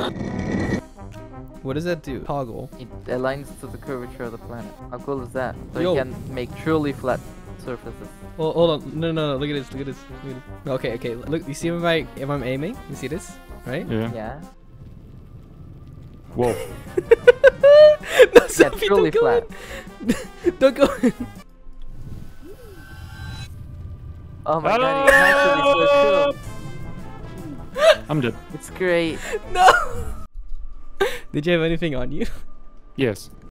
What does that do? Toggle. It aligns to the curvature of the planet. How cool is that? So Yo. you can make truly flat surfaces. Well, hold on. No. Look at this. Look at this. Look at this. Okay. Look. You see if I'm aiming? You see this? Right? Yeah. Yeah. Whoa. No, Yeah, Sophie, truly don't go flat. in. Don't go in. Oh my god, it's actually so cool. I'm dead. It's great. No. Did you have anything on you? Yes.